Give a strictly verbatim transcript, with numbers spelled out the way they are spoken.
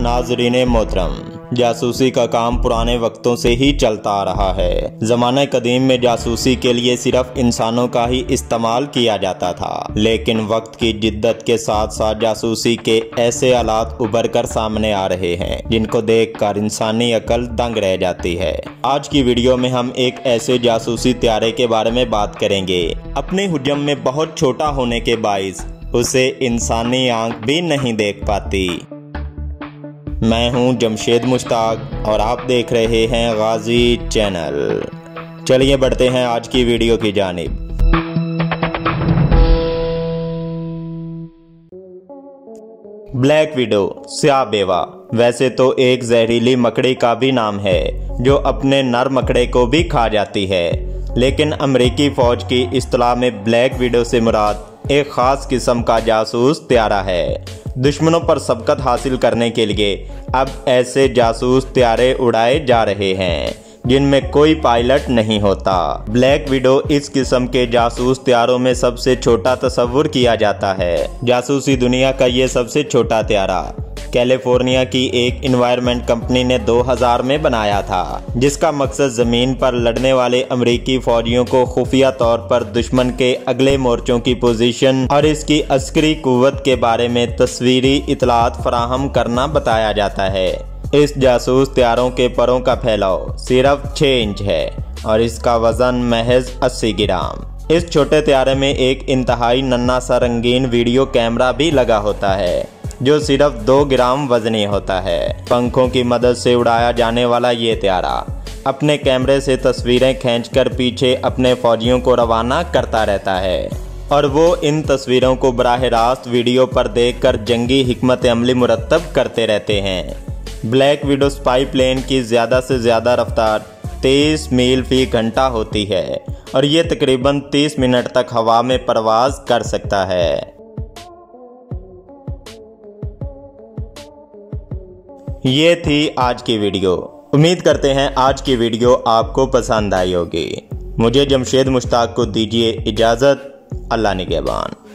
नाज़रीन मोहतरम, जासूसी का काम पुराने वक्तों से ही चलता आ रहा है। ज़माने कदीम में जासूसी के लिए सिर्फ इंसानों का ही इस्तेमाल किया जाता था, लेकिन वक्त की जिद्दत के साथ साथ जासूसी के ऐसे हालात उभर कर सामने आ रहे हैं जिनको देखकर इंसानी अकल दंग रह जाती है। आज की वीडियो में हम एक ऐसे जासूसी त्यारे के बारे में बात करेंगे, अपने हुजम में बहुत छोटा होने के बाइस उसे इंसानी आंख भी नहीं देख पाती। मैं हूं जमशेद मुश्ताक और आप देख रहे हैं गाजी चैनल। चलिए बढ़ते हैं आज की वीडियो की जानिब। ब्लैक विडो, स्याह बेवा, वैसे तो एक जहरीली मकड़ी का भी नाम है जो अपने नर मकड़े को भी खा जाती है, लेकिन अमेरिकी फौज की इस्तिलाह में ब्लैक विडो से मुराद एक खास किस्म का जासूस त्यारा है। दुश्मनों पर सबकत हासिल करने के लिए अब ऐसे जासूस त्यारे उड़ाए जा रहे हैं जिनमें कोई पायलट नहीं होता। ब्लैक विडो इस किस्म के जासूस त्यारों में सबसे छोटा तस्वुर किया जाता है। जासूसी दुनिया का ये सबसे छोटा त्यारा कैलिफोर्निया की एक इन्वायरमेंट कंपनी ने दो हज़ार में बनाया था, जिसका मकसद जमीन पर लड़ने वाले अमेरिकी फौजियों को खुफिया तौर पर दुश्मन के अगले मोर्चों की पोजीशन और इसकी अस्करी कुव्वत के बारे में तस्वीरी इतलात फराहम करना बताया जाता है। इस जासूस त्यारों के परों का फैलाव सिर्फ छह इंच है और इसका वजन महज अस्सी ग्राम। इस छोटे त्यारे में एक इंतहाई नन्हा सा रंगीन वीडियो कैमरा भी लगा होता है जो सिर्फ दो ग्राम वजनी होता है। पंखों की मदद से उड़ाया जाने वाला ये त्यारा अपने कैमरे से तस्वीरें खींचकर पीछे अपने फौजियों को रवाना करता रहता है और वो इन तस्वीरों को बराह रास्त वीडियो पर देखकर जंगी हिकमत अमली मुरतब करते रहते हैं। ब्लैक विडो स्पाई प्लेन की ज़्यादा से ज़्यादा रफ्तार तेईस मील फी घंटा होती है और ये तकरीबन तीस मिनट तक हवा में परवाज कर सकता है। ये थी आज की वीडियो। उम्मीद करते हैं आज की वीडियो आपको पसंद आई होगी। मुझे जमशेद मुश्ताक को दीजिए इजाज़त। अल्लाह निगहबान।